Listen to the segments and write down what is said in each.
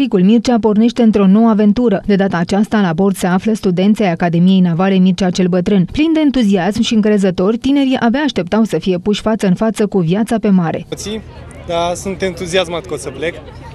Brigul Mircea pornește într-o nouă aventură. De data aceasta, la bord se află studenții ai Academiei Navale Mircea cel Bătrân. Plin de entuziasm și încrezători, tinerii abia așteptau să fie puși față în față cu viața pe mare. Da, sunt entuziasmat că o să plec.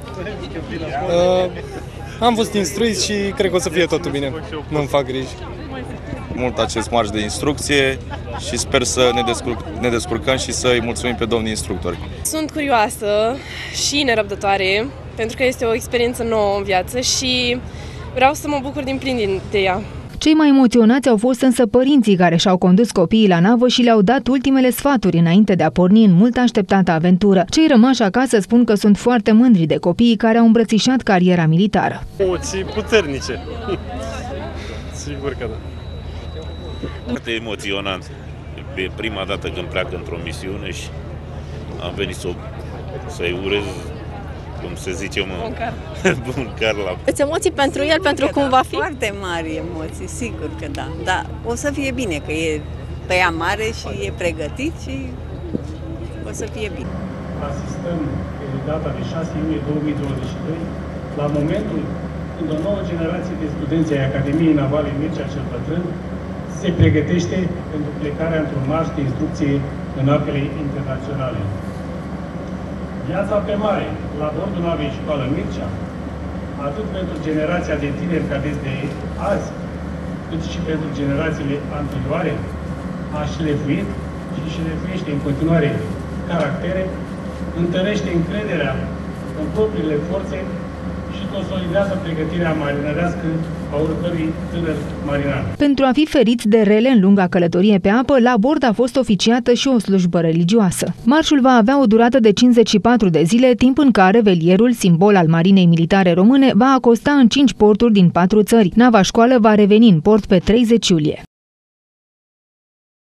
Am fost instruit și cred că o să fie totul bine. Nu-mi fac griji. Mult acest marș de instrucție și sper să ne descurcăm și să îi mulțumim pe domnii instructori. Sunt curioasă și nerăbdătoare, pentru că este o experiență nouă în viață și vreau să mă bucur din plin de ea. Cei mai emoționați au fost însă părinții care și-au condus copiii la navă și le-au dat ultimele sfaturi înainte de a porni în mult așteptată aventură. Cei rămași acasă spun că sunt foarte mândri de copiii care au îmbrățișat cariera militară. Emoții puternice. Sigur că da. Foarte emoționant. E prima dată când pleacă într-o misiune și am venit să-i urez, cum se zice, bun car la... Îți emoții pentru el, pentru cum va fi? Foarte mari emoții, sigur că da. Dar o să fie bine, că e pe ea mare și e pregătit și o să fie bine. Asistăm pe data de 6 iunie 2022 la momentul când o nouă generație de studenți ai Academiei Navale Mircea cel Bătrân se pregătește pentru plecarea într-un marș de instrucție în apele internaționale. Viața pe mare, la bordul navei Școală Mircea, atât pentru generația de tineri cadeți de azi, cât și pentru generațiile anterioare, a șlefuit și șlefuiește în continuare caractere, întărește încrederea în propriile forțe și consolidează pregătirea marinărească a oricărui tânăr marinar. Pentru a fi feriți de rele în lunga călătorie pe apă, la bord a fost oficiată și o slujbă religioasă. Marșul va avea o durată de 54 de zile, timp în care velierul, simbol al Marinei Militare Române, va acosta în 5 porturi din 4 țări. Nava școală va reveni în port pe 30 iulie.